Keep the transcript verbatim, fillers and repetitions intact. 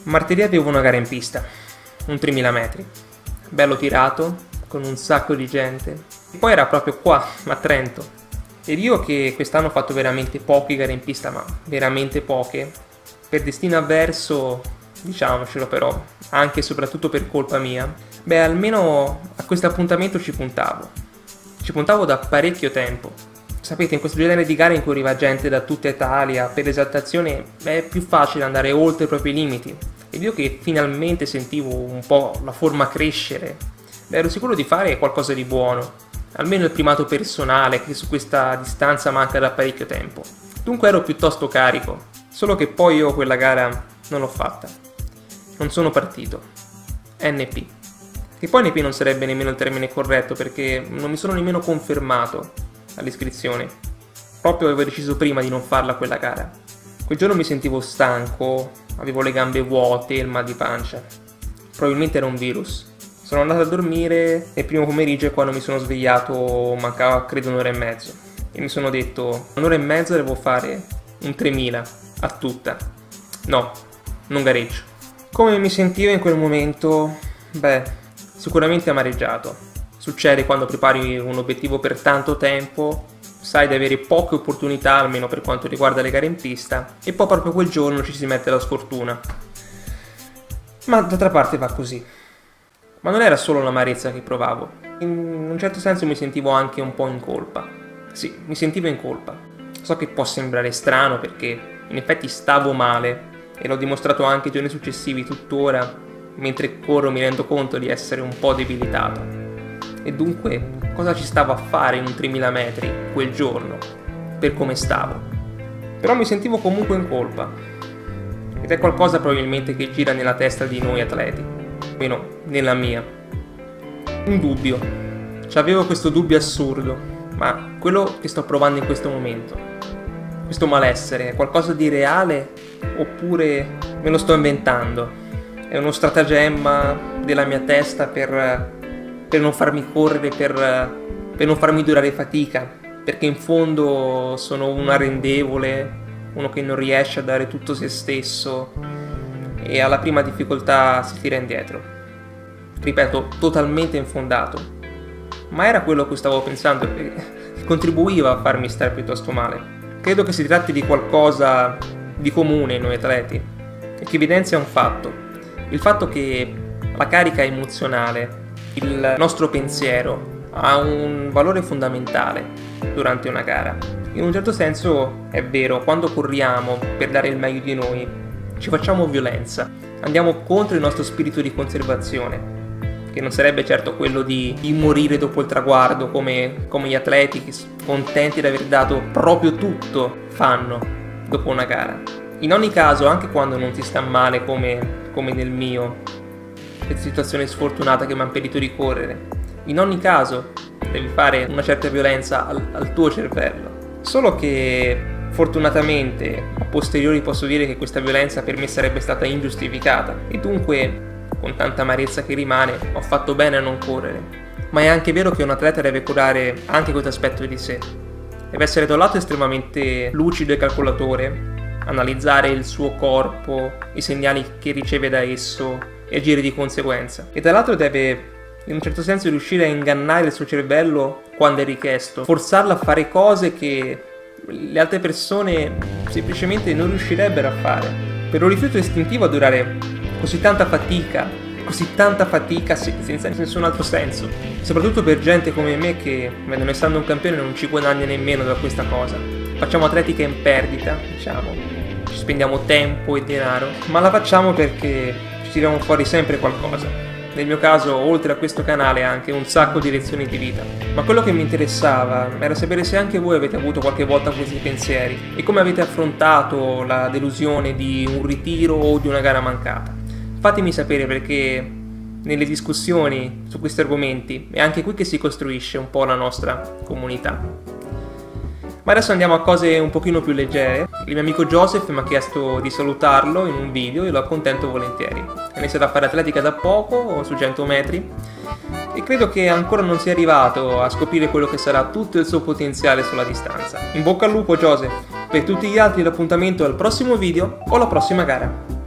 Martedì avevo una gara in pista, un tremila metri, bello tirato, con un sacco di gente. Poi era proprio qua, a Trento. Ed io che quest'anno ho fatto veramente poche gare in pista, ma veramente poche, per destino avverso, diciamocelo però, anche e soprattutto per colpa mia, beh, almeno a questo appuntamento ci puntavo. Ci puntavo da parecchio tempo. Sapete, in questo genere di gare in cui arriva gente da tutta Italia, per l'esaltazione è più facile andare oltre i propri limiti. Ed io che finalmente sentivo un po' la forma crescere, beh, ero sicuro di fare qualcosa di buono, almeno il primato personale che su questa distanza manca da parecchio tempo. Dunque ero piuttosto carico, solo che poi io quella gara non l'ho fatta. Non sono partito. N P. Che poi N P non sarebbe nemmeno il termine corretto, perché non mi sono nemmeno confermato all'iscrizione. Proprio avevo deciso prima di non farla quella gara. Quel giorno mi sentivo stanco, avevo le gambe vuote e il mal di pancia. Probabilmente era un virus. Sono andato a dormire e il primo pomeriggio, quando mi sono svegliato, mancava credo un'ora e mezzo. E mi sono detto, un'ora e mezzo devo fare un tremila, a tutta. No, non gareggio. Come mi sentivo in quel momento? Beh, sicuramente amareggiato. Succede quando prepari un obiettivo per tanto tempo, sai di avere poche opportunità, almeno per quanto riguarda le gare in pista, e poi proprio quel giorno ci si mette la sfortuna. Ma d'altra parte va così. Ma non era solo l'amarezza che provavo, in un certo senso mi sentivo anche un po' in colpa. Sì, mi sentivo in colpa. So che può sembrare strano perché in effetti stavo male e l'ho dimostrato anche i giorni successivi tuttora, mentre corro mi rendo conto di essere un po' debilitato. E dunque, cosa ci stavo a fare in un tremila metri quel giorno, per come stavo? Però mi sentivo comunque in colpa. Ed è qualcosa probabilmente che gira nella testa di noi atleti, almeno nella mia. Un dubbio. C'avevo questo dubbio assurdo, ma quello che sto provando in questo momento, questo malessere, è qualcosa di reale oppure me lo sto inventando? È uno stratagemma della mia testa per... per non farmi correre, per, per non farmi durare fatica, perché in fondo sono un arrendevole, uno che non riesce a dare tutto se stesso e alla prima difficoltà si tira indietro. Ripeto, totalmente infondato, ma era quello a cui stavo pensando e contribuiva a farmi stare piuttosto male. Credo che si tratti di qualcosa di comune in noi atleti e che evidenzia un fatto, il fatto che la carica emozionale, il nostro pensiero ha un valore fondamentale durante una gara. In un certo senso è vero, quando corriamo per dare il meglio di noi ci facciamo violenza, andiamo contro il nostro spirito di conservazione, che non sarebbe certo quello di, di morire dopo il traguardo come, come gli atleti che contenti di aver dato proprio tutto fanno dopo una gara. In ogni caso, anche quando non ti sta male come, come nel mio, questa situazione sfortunata che mi ha impedito di correre, in ogni caso devi fare una certa violenza al, al tuo cervello. Solo che fortunatamente a posteriori posso dire che questa violenza per me sarebbe stata ingiustificata e dunque con tanta amarezza che rimane ho fatto bene a non correre. Ma è anche vero che un atleta deve curare anche questo aspetto di sé, deve essere da un lato estremamente lucido e calcolatore, analizzare il suo corpo, i segnali che riceve da esso e agire di conseguenza, e dall'altro deve in un certo senso riuscire a ingannare il suo cervello quando è richiesto, forzarlo a fare cose che le altre persone semplicemente non riuscirebbero a fare. Per un rifiuto istintivo a durare così tanta fatica, così tanta fatica senza nessun altro senso, soprattutto per gente come me che, non essendo un campione, non ci guadagna nemmeno da questa cosa. Facciamo atletica in perdita, diciamo, ci spendiamo tempo e denaro, ma la facciamo perché ci tiriamo fuori sempre qualcosa. Nel mio caso, oltre a questo canale, anche un sacco di lezioni di vita. Ma quello che mi interessava era sapere se anche voi avete avuto qualche volta questi pensieri e come avete affrontato la delusione di un ritiro o di una gara mancata. Fatemi sapere, perché nelle discussioni su questi argomenti è anche qui che si costruisce un po' la nostra comunità. Ma adesso andiamo a cose un pochino più leggere. Il mio amico Joseph mi ha chiesto di salutarlo in un video e lo accontento volentieri. Ha iniziato a fare atletica da poco, su cento metri, e credo che ancora non sia arrivato a scoprire quello che sarà tutto il suo potenziale sulla distanza. In bocca al lupo Joseph! Per tutti gli altri l'appuntamento al prossimo video o alla prossima gara.